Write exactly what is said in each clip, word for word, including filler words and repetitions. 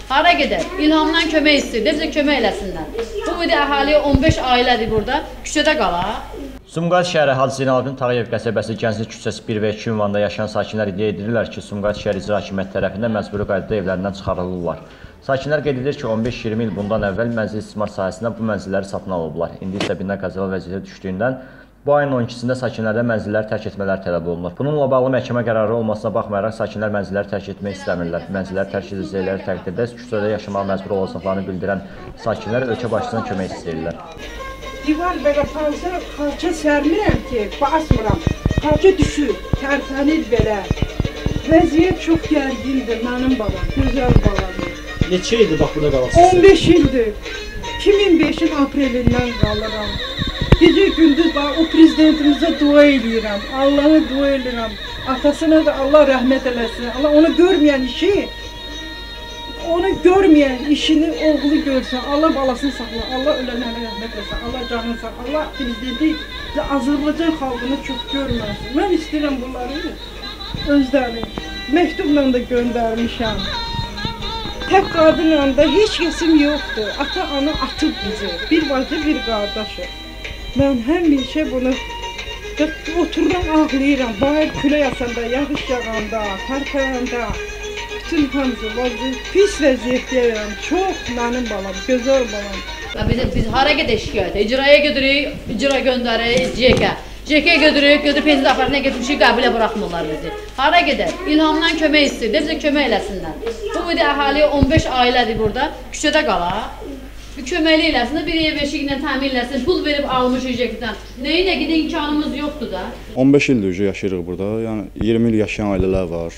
Hara gedər? İlhamdan kömək istəyir, bizə kömək eləsinlər. Bu idi əhaliyə on beş ailədir burada, küçədə qala. Sumqayıt şəhəri Hacı Zeynalabdin Tağıyev qəsəbəsi Gənclik küçəsi bir və iki ünvanında yaşayan sakinlər iddia edirlər ki, Sumqayıt şəhər icra hakimiyyəti tərəfindən məcburi qaydada evlərindən çıxarılırlar. Sakinlər qeyd edir ki, on beş iyirmi il bundan əvvəl mənzil istismar sahəsində bu mənzilləri satın alıblar. İndi isə bina qəzalı vəziyyətə düşdüyündən bu ayın on ikisində sakinlərdən mənzilləri tərk etmələri tələb olunur. Bununla bağlı məhkəmə qərarı olmasına baxmayaraq sakinlər mənzilləri tərk etmək istəmirlər. Mənzilləri tərk edəcəkləri təqdirdə küçədə yaşamağa məcbur olacaqlarını bildirən sakinlər ölkə başçısından kömək istəyirlər. Divar belə fazla xalça sərmirəm ki, basmıram. Xalça düşür, tərpənir belə. Vəziyyət çox gərgindir mənim balam, gözəl balamdır. Neçə ildir bax burada qalırsınız? on beş ildir. iki min beşin aprelindən qalıram. Gecə gündüz bax, o prezidentimizə dua edirəm, Allah'a dua edirəm. Atasına da Allah rəhmət eləsin. Allah onu görməyən işi, onu görməyən işini oğlu görsün. Allah balasını saxla, Allah ölənlərə rəhmət eləsin, Allah canını saxla. Allah prezidenti Azərbaycan xalqını çox görməsin. Mən istəyirəm bunları özləri məktubla da göndərmişəm. Tək qadınla da heç kəsim yoxdur. Ata, ana atıb bizi. Bir bacı, bir qardaşı. Mən həmişə bunu otururam, ağlayıram. Bayır külək asanda, yağış yağanda, tərpəyəndə, bütün hamısı pis vəziyyətdəyəm. Çox mənim balam, gözəl balam. Biz, biz hara gedək şikayətə? İcraya götürük, icra göndərik, C K. C K götürük, götürüb pensiya aparatına getmişik, qəbilə buraxmırlar bizi. Hara gedər? İlhamdan kömək istəyir, bizə kömək eləsinlər. Bu idi əhaliyə on beş ailədir burada, küçədə qala. Köməkli eləsin, bir ev eşiklə təmin eləsin, pul verib almış icəkdən. Neyinə gedə imkanımız yoxdur da. on beş ildir yaşayırıq burada, yəni iyirmi il yaşayan ailələr var,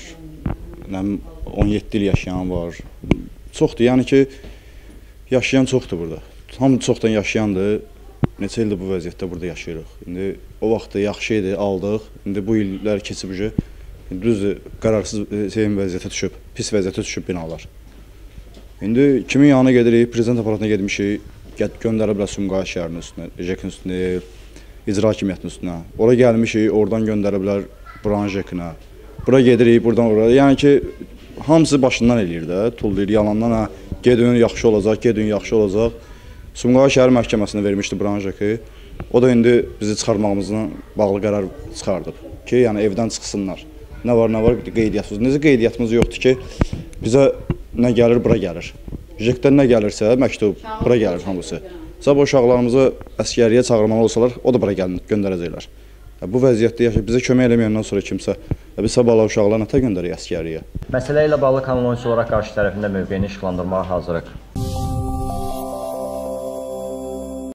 on yeddi il yaşayan var. Çoxdur, yəni ki, yaşayan çoxdur burada. Hamı çoxdan yaşayandır. Neçə ildir bu vəziyyətdə burada yaşayırıq. İndi o vaxtda yaxşı idi, aldıq. İndi bu illər keçib ucu, düzdür, qərarsız vəziyyətə düşüb, pis vəziyyətə düşüb binalar. İndi kimin yanına gedirik, prezident aparatına gedmişik, göndəriblər Sumqayıt şəhərinin üstünə, Jekin üstünə, icra hakimiyyətinin üstünə. Ora gəlmişik, oradan göndəriblər buranın Jekinə. Bura gedirik, buradan oraya. Yəni ki, hamısı başından eləyir də, tullayır, yalandan, hə, gedin yaxşı olacaq, gedin yaxşı olacaq. Sumqayıt şəhər məhkəməsinə vermişdi buranın Jeki. O da indi bizi çıxarmağımızla bağlı qərar çıxardıb ki, yəni evdən çıxsınlar. Nə var, nə var, qeydiyyatımız. Necə qeydiyyatımız yoxdur ki, bizə nə gəlir, bura gəlir. Jekdən nə gəlirsə, məktub, bura gəlir hamısı. Sabah uşaqlarımızı əskəriyə çağırmalı olsalar, o da bura göndərəcəklər. Bu vəziyyətdə yaşayıb, bizə kömək eləməyəndən sonra kimsə, biz sabahla uşaqlarına nətə göndərik əskəriyə. Məsələ ilə bağlı kanun oyunçu olaraq qarşı tərəfində mövqeyini işıqlandırmağa hazırıq.